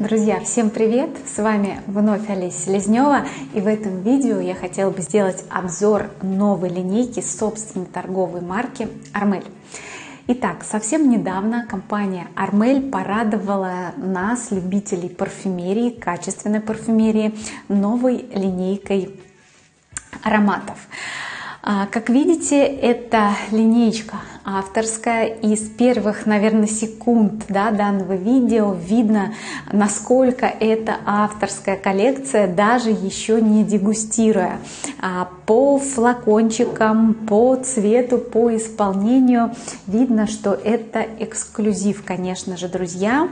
Друзья, всем привет! С вами вновь Олеся Селезнева, и в этом видео я хотела бы сделать обзор новой линейки собственной торговой марки Armel. Итак, совсем недавно компания Armel порадовала нас, любителей парфюмерии, качественной парфюмерии, новой линейкой ароматов. Как видите, эта линейка авторская, и с первых, наверное, секунд данного видео видно, насколько это авторская коллекция, даже еще не дегустируя. По флакончикам, по цвету, по исполнению видно, что это эксклюзив, конечно же, друзья.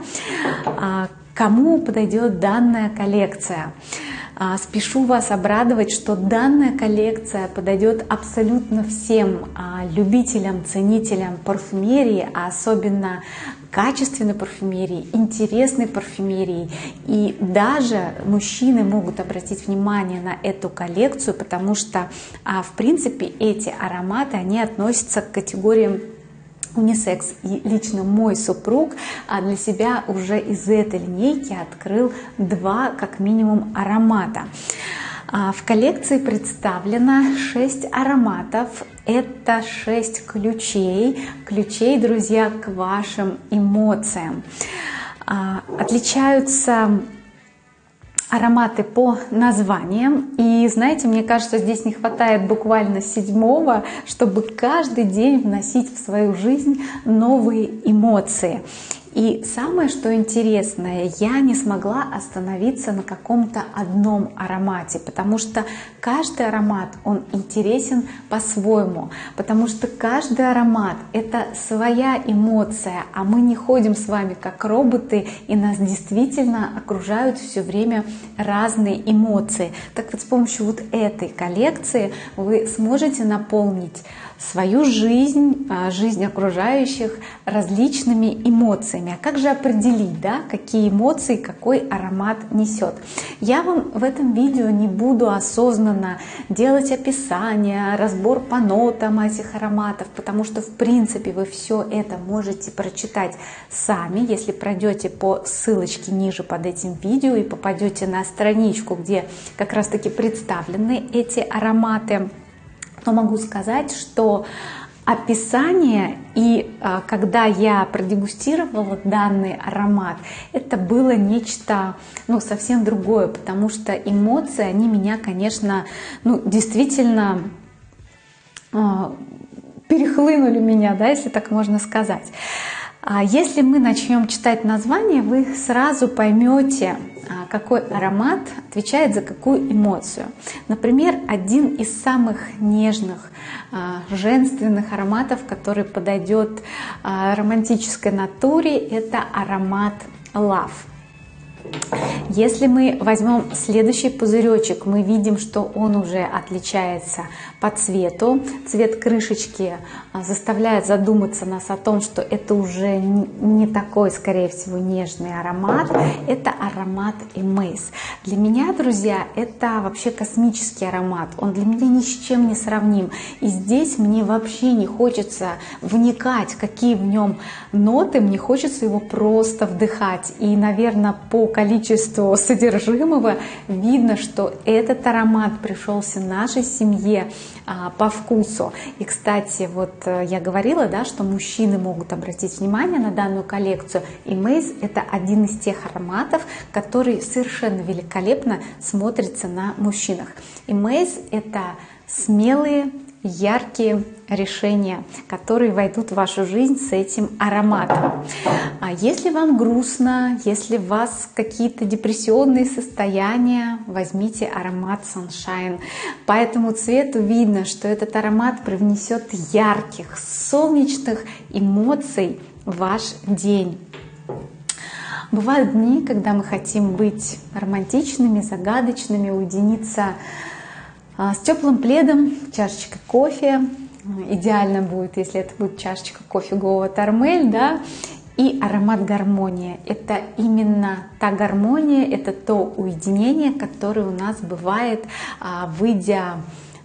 Кому подойдет данная коллекция? Спешу вас обрадовать, что данная коллекция подойдет абсолютно всем любителям, ценителям парфюмерии, а особенно качественной парфюмерии, интересной парфюмерии. И даже мужчины могут обратить внимание на эту коллекцию, потому что, в принципе, эти ароматы, они относятся к категориям унисекс. И лично мой супруг для себя уже из этой линейки открыл два, как минимум, аромата. В коллекции представлено 6 ароматов. Это 6 ключей, друзья, к вашим эмоциям. Отличаются ароматы по названиям, и знаете, мне кажется, здесь не хватает буквально 7-го, чтобы каждый день вносить в свою жизнь новые эмоции. И самое, что интересное, я не смогла остановиться на каком-то одном аромате, потому что каждый аромат, он интересен по-своему, потому что каждый аромат — это своя эмоция, а мы не ходим с вами как роботы, и нас действительно окружают все время разные эмоции. Так вот, с помощью вот этой коллекции вы сможете наполнить свою жизнь, жизнь окружающих различными эмоциями. А как же определить, какие эмоции какой аромат несет? Я вам в этом видео не буду осознанно делать описание, разбор по нотам этих ароматов, потому что в принципе вы все это можете прочитать сами, если пройдете по ссылочке ниже под этим видео и попадете на страничку, где как раз таки представлены эти ароматы. Но могу сказать, что описание и когда я продегустировала данный аромат, это было нечто совсем другое, потому что эмоции, они меня, конечно, действительно перехлынули меня, если так можно сказать. Если мы начнем читать название, вы сразу поймете, какой аромат отвечает за какую эмоцию. Например, один из самых нежных, женственных ароматов, который подойдет романтической натуре, это аромат Love. Если мы возьмем следующий пузыречек, мы видим, что он уже отличается по цвету. Цвет крышечки заставляет задуматься нас о том, что это уже не такой, скорее всего, нежный аромат. Это аромат Amaze. Для меня, друзья, это вообще космический аромат. Он для меня ни с чем не сравним. И здесь мне вообще не хочется вникать, какие в нем ноты. Мне хочется его просто вдыхать. И, наверное, по количеству содержимого видно, что этот аромат пришелся нашей семье по вкусу. И, кстати, вот я говорила, что мужчины могут обратить внимание на данную коллекцию. И Amaze — это один из тех ароматов, который совершенно великолепно смотрится на мужчинах. И Amaze — это смелые, яркие решения, которые войдут в вашу жизнь с этим ароматом. А если вам грустно, если у вас какие-то депрессионные состояния, возьмите аромат Sunshine. По этому цвету видно, что этот аромат привнесет ярких, солнечных эмоций в ваш день. Бывают дни, когда мы хотим быть романтичными, загадочными, уединиться с теплым пледом, чашечкой кофе. Идеально будет, если это будет чашечка кофе от Armel, и аромат гармония. Это именно та гармония, это то уединение, которое у нас бывает, выйдя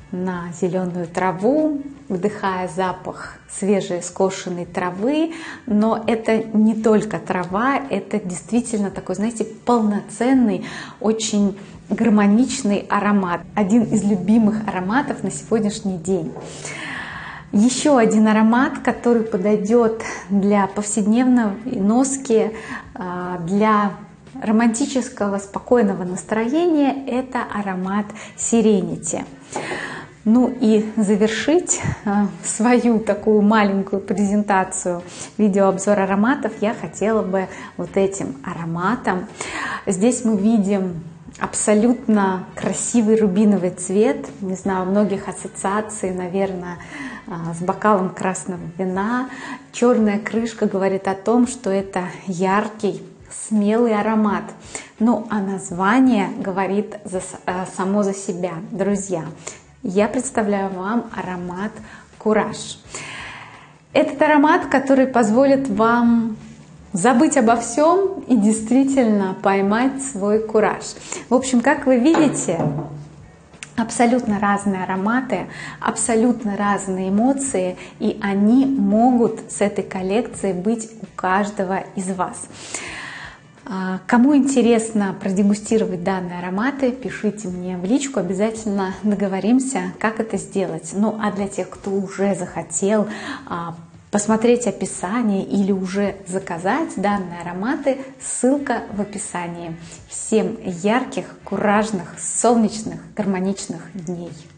на зеленую траву, вдыхая запах свежей скошенной травы. Но это не только трава, это действительно такой, знаете, полноценный, очень гармоничный аромат. Один из любимых ароматов на сегодняшний день. Еще один аромат, который подойдет для повседневной носки, для романтического, спокойного настроения, это аромат Serenity. Ну и завершить свою такую маленькую презентацию, видеообзор ароматов я хотела бы вот этим ароматом. Здесь мы видим абсолютно красивый рубиновый цвет. Не знаю, у многих ассоциаций, наверное, с бокалом красного вина. Черная крышка говорит о том, что это яркий, смелый аромат. Ну а название говорит само за себя. Друзья, я представляю вам аромат «Кураж». Этот аромат, который позволит вам забыть обо всем и действительно поймать свой кураж. В общем, как вы видите, абсолютно разные ароматы, абсолютно разные эмоции, и они могут с этой коллекцией быть у каждого из вас. Кому интересно продегустировать данные ароматы, пишите мне в личку, обязательно договоримся, как это сделать. Ну а для тех, кто уже захотел посмотреть описание или уже заказать данные ароматы, ссылка в описании. Всем ярких, куражных, солнечных, гармоничных дней!